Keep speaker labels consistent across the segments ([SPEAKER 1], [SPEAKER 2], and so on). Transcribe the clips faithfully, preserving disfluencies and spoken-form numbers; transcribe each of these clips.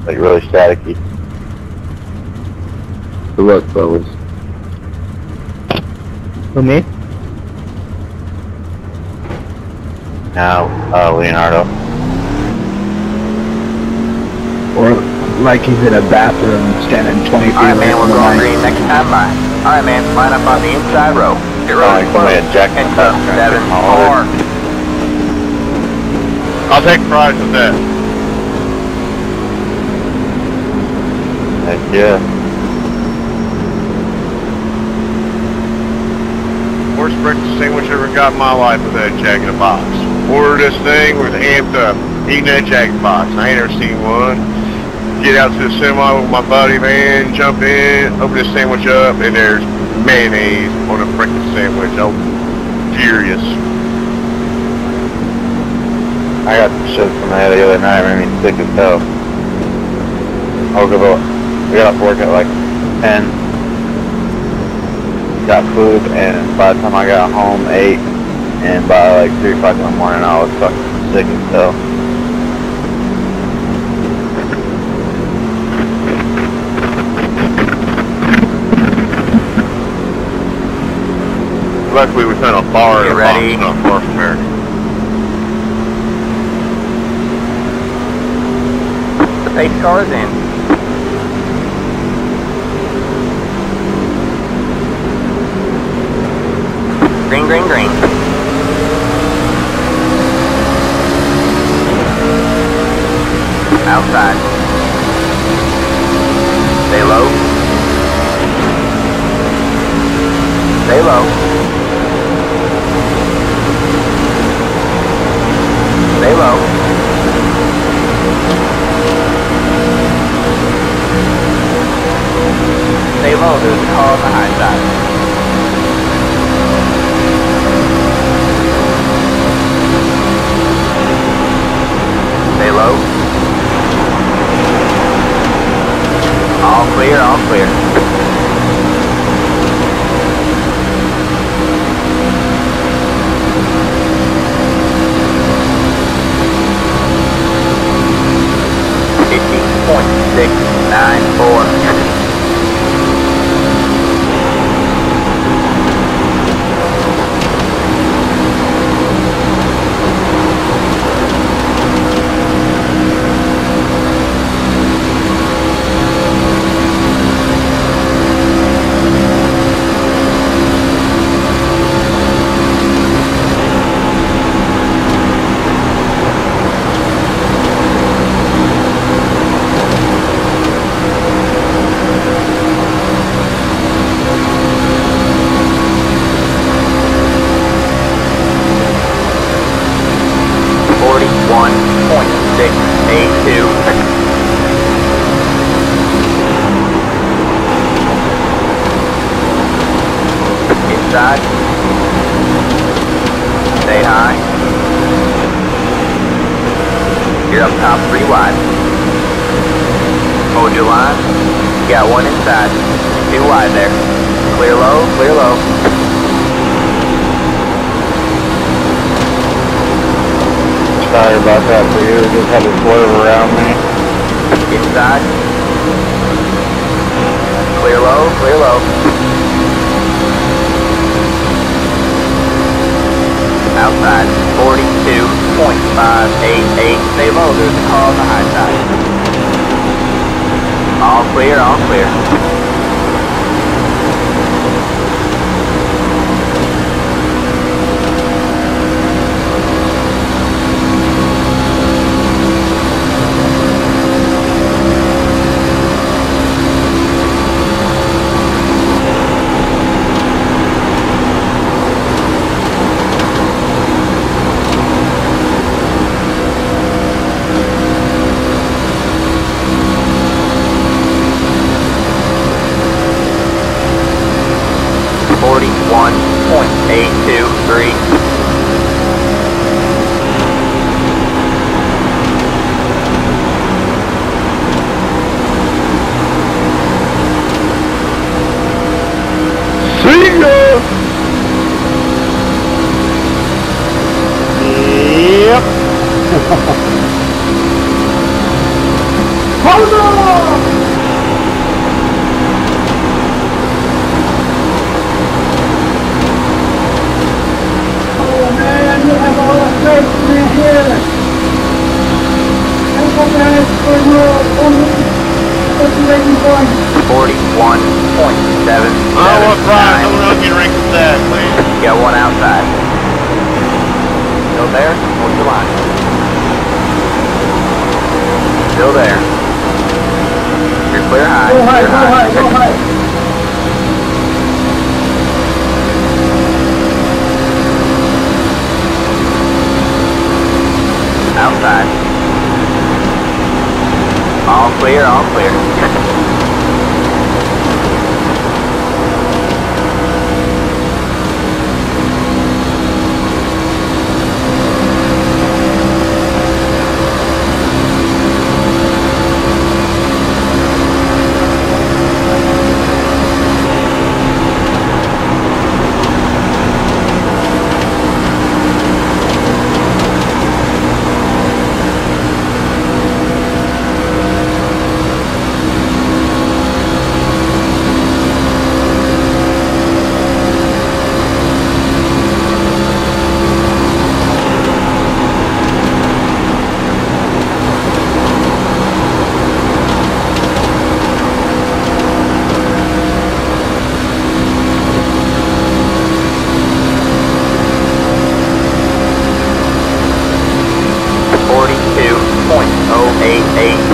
[SPEAKER 1] like really staticky.
[SPEAKER 2] Good luck, fellas.
[SPEAKER 3] Who, me?
[SPEAKER 1] Now, uh, Leonardo.
[SPEAKER 2] Or like he's in a bathroom standing twenty feet
[SPEAKER 4] Alright,
[SPEAKER 2] away
[SPEAKER 4] man,
[SPEAKER 2] from
[SPEAKER 4] we're
[SPEAKER 2] the
[SPEAKER 4] going
[SPEAKER 2] mic.
[SPEAKER 4] green next time by. Alright, man, line up on the inside row. Get
[SPEAKER 1] Oh,
[SPEAKER 4] rolling
[SPEAKER 1] I
[SPEAKER 4] close.
[SPEAKER 1] can Jack
[SPEAKER 4] Heads up, seven, four.
[SPEAKER 5] I'll take prize with that.
[SPEAKER 1] Heck yeah.
[SPEAKER 5] Worst breakfast sandwich I ever got in my life with that Jack in a Box. Ordered this thing, was amped up, eating that Jack in a Box. I ain't never seen one. Get out to the semi with my buddy, man, jump in, open this sandwich up, and there's mayonnaise on a breakfast sandwich. I was furious.
[SPEAKER 1] I got some shit from that the other night, made me sick as hell. I woke up, I got off work at like ten, got food, and by the time I got home, eight, and by like three o'clock in the morning, I was fucking sick as hell.
[SPEAKER 5] Luckily, we found a bar in a box
[SPEAKER 4] ready?
[SPEAKER 5] not far from here.
[SPEAKER 4] The pace car is in. Green, green, green. Outside. Stay low. Stay low. Stay low. Stay low, there's a car on the high side. Stay low. All clear, all clear. fifty point six nine four. forty-one point six eight two. Inside. Stay high. You're up top three wide. Hold your line. You got one inside. Two wide there. Clear low, clear low.
[SPEAKER 1] Sorry about that for you, just had to swerve around me.
[SPEAKER 4] Inside. Clear low, clear low. Outside, forty-two point five eight eight. Stay low, there's a car on the high side. All clear, all clear. forty-one point eight two three.
[SPEAKER 2] See ya! Yep.
[SPEAKER 4] Forty-one point seven.
[SPEAKER 5] I want fries. I want to get rank with that, please.
[SPEAKER 4] You got one outside. Still there? Hold your line. Still there. You're clear high.
[SPEAKER 2] Go high,
[SPEAKER 4] clear
[SPEAKER 2] go high, go high.
[SPEAKER 4] Outside. All clear, all clear. Forty-two point oh eight eight.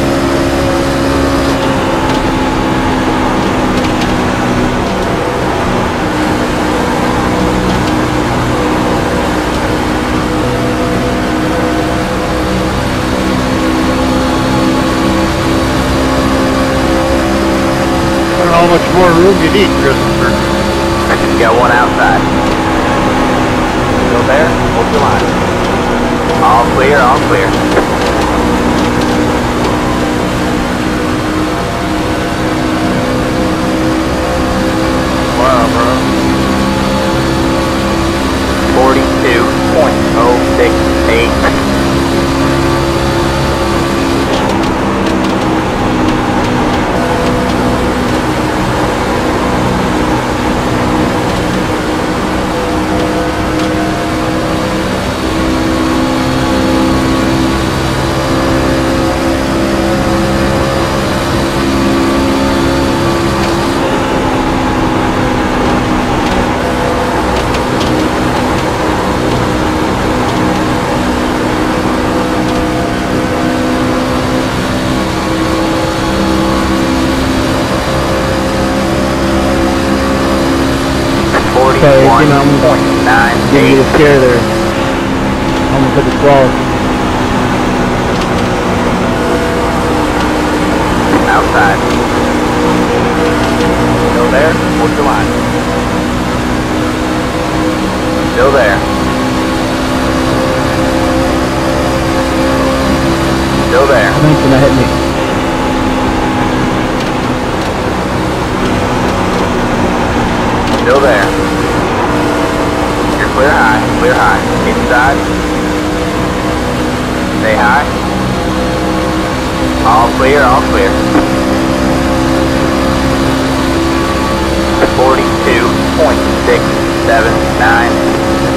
[SPEAKER 5] I don't know how much more room you need, Christopher.
[SPEAKER 4] You got one outside. Still there? Hold your line. All clear, all clear.
[SPEAKER 5] Wow, bro.
[SPEAKER 4] Forty-two point oh six eight.
[SPEAKER 2] Okay, you know, I'm
[SPEAKER 4] Point nine
[SPEAKER 2] giving you
[SPEAKER 4] eight.
[SPEAKER 2] a scare there. I'm gonna put the twelve.
[SPEAKER 4] Outside. Still there? Hold your line. Still there. Still there.
[SPEAKER 2] I think it's gonna hit me.
[SPEAKER 4] Still there. You're clear high, clear high. Inside. Stay high. All clear, all clear. Forty-two point six seven nine.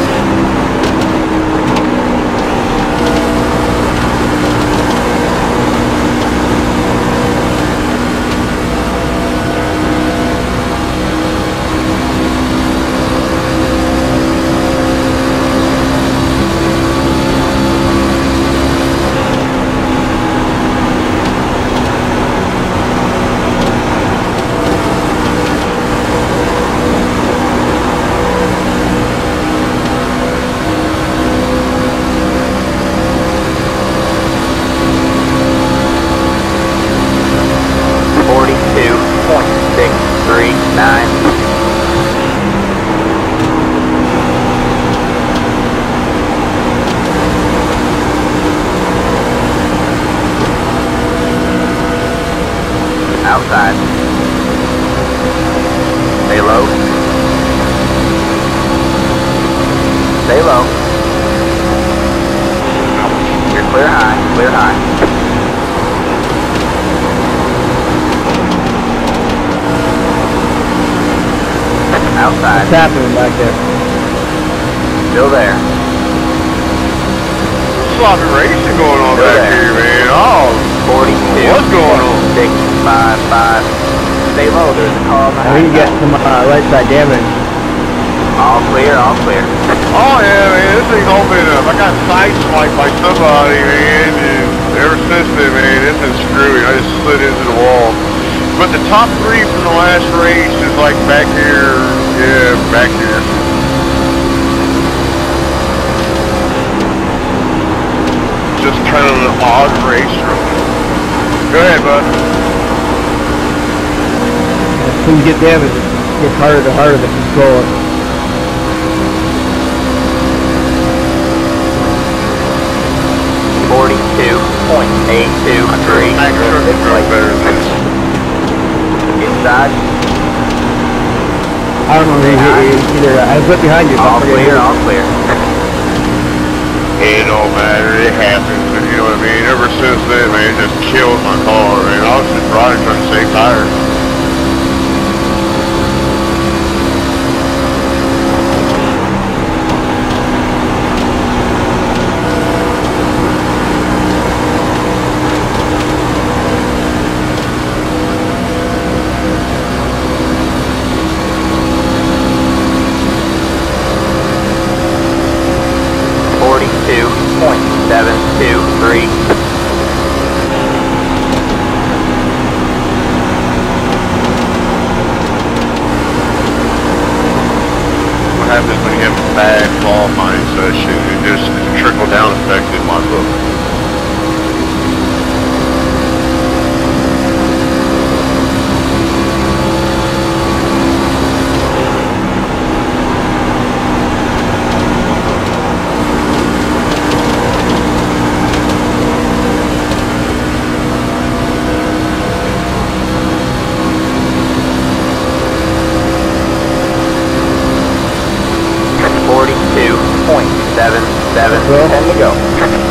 [SPEAKER 4] Outside. Stay low. Stay low. You're clear high, clear high. Outside.
[SPEAKER 2] What's happening back there?
[SPEAKER 4] Still there.
[SPEAKER 5] Sloppy racing going on
[SPEAKER 4] Still
[SPEAKER 5] back
[SPEAKER 4] there.
[SPEAKER 5] here, man. Oh,
[SPEAKER 4] forty-two.
[SPEAKER 5] what's going on?
[SPEAKER 4] six five five. Stay low, there's a car on the
[SPEAKER 2] I
[SPEAKER 4] high
[SPEAKER 2] think you get
[SPEAKER 4] side.
[SPEAKER 2] some uh, right side damage.
[SPEAKER 4] All clear, all clear.
[SPEAKER 5] Oh yeah, man, this thing's all been up. I got sideswiped by somebody, man, and ever since then, man, it's been screwy. I just slid into the wall. But the top three from the last race is like back here, yeah, back here. Just kind of an odd race. Go ahead, bud.
[SPEAKER 2] When you get damage, it gets harder and harder to control it.
[SPEAKER 4] forty-two point eight two three.
[SPEAKER 5] Max truck is doing better than this.
[SPEAKER 4] Inside.
[SPEAKER 2] I don't know, either. I was right behind you.
[SPEAKER 4] All clear, all clear.
[SPEAKER 5] It don't matter, it happens, you know what I mean? Ever since then, man, it just killed my car, man. I was just riding trying to save tires.
[SPEAKER 4] forty-two point seven two three.
[SPEAKER 5] What happens when you have a bad qualifying session? It just it's a trickle down effect in my book.
[SPEAKER 4] forty-two point seven seven. ten to go.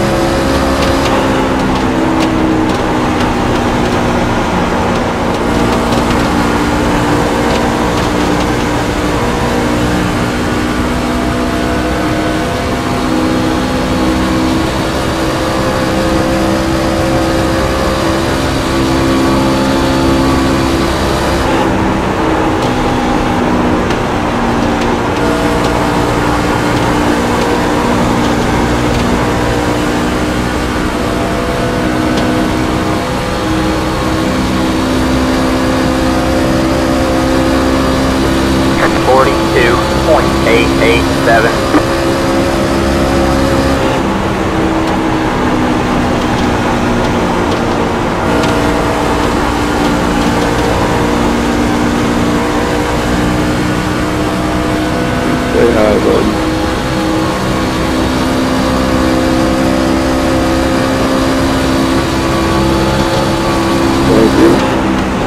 [SPEAKER 4] forty-two point eight eight seven.
[SPEAKER 2] Say hi, bud. Thank you.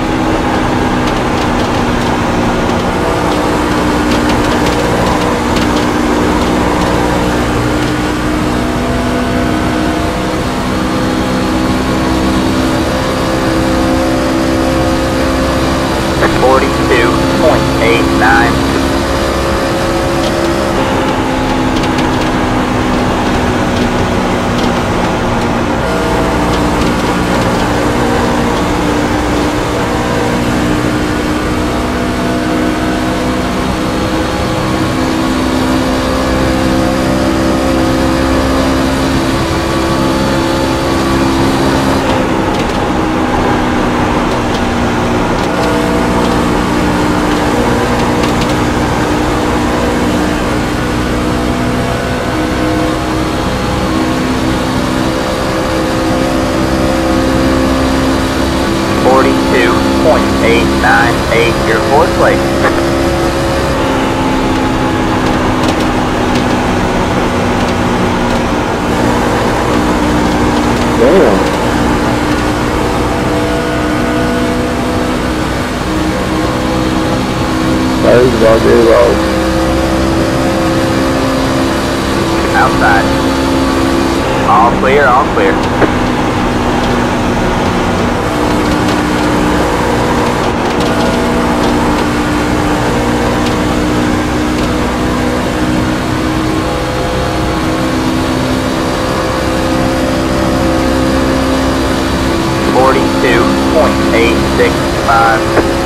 [SPEAKER 4] forty-two point eight nine. forty-two point eight nine eight, your fourth place.
[SPEAKER 2] Damn. Tires about day long.
[SPEAKER 4] Outside. All clear, all clear. point eight six five.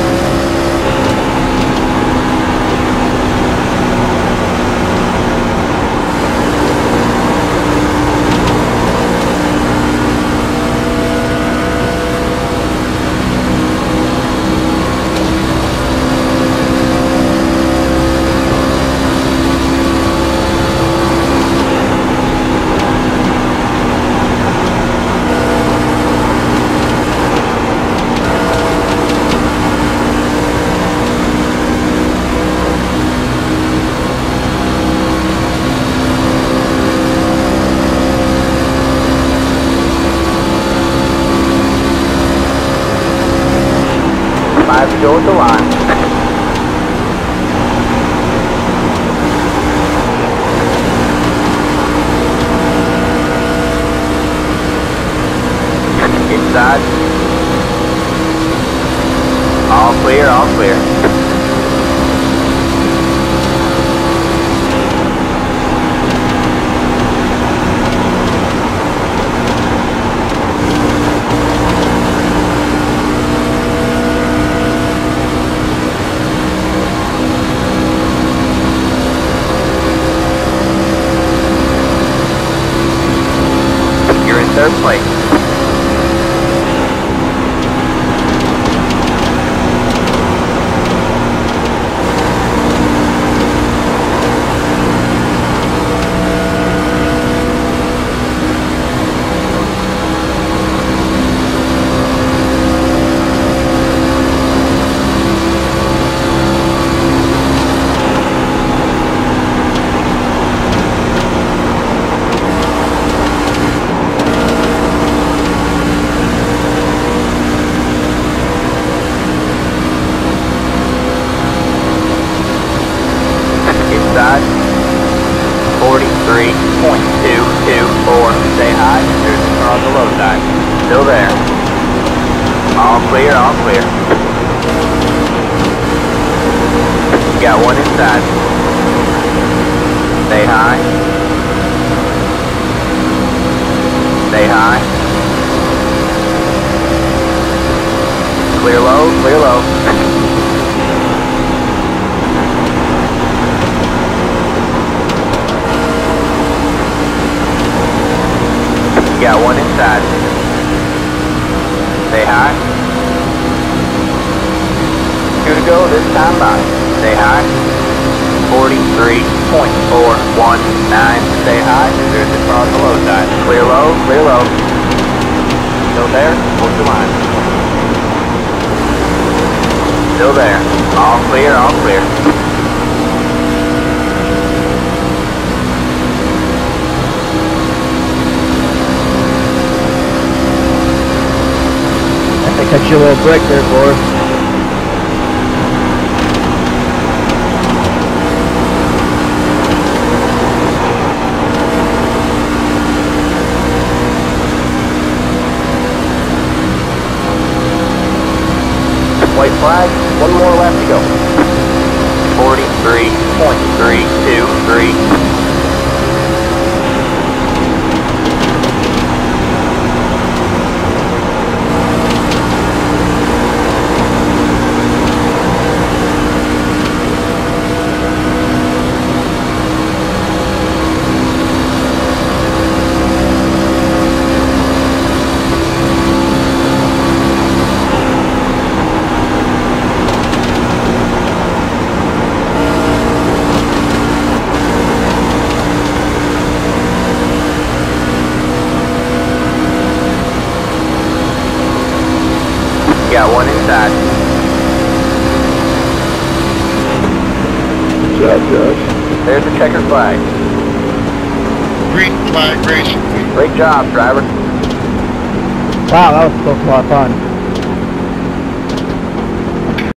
[SPEAKER 4] Five to go with the line. Inside. All clear, all clear. Third place. forty-three point two two four. Stay high. There's the car on the low side. Still there. All clear, all clear. Got one inside. Stay high. Stay high. Clear low, clear low. Got one inside. Stay high. Two to go this time by. Stay high. forty-three point four one nine. Stay high. There's the car on the low side. Clear low, clear low. Still there. Hold your line. Still there. All clear, all clear.
[SPEAKER 2] Catch you a little break there, boy.
[SPEAKER 4] White flag, one more left to go. forty-three point three two three. Got one inside.
[SPEAKER 2] Good job, Josh.
[SPEAKER 4] There's the checkered flag.
[SPEAKER 5] Green flag racing.
[SPEAKER 4] Great job, driver.
[SPEAKER 2] Wow, that was so much fun.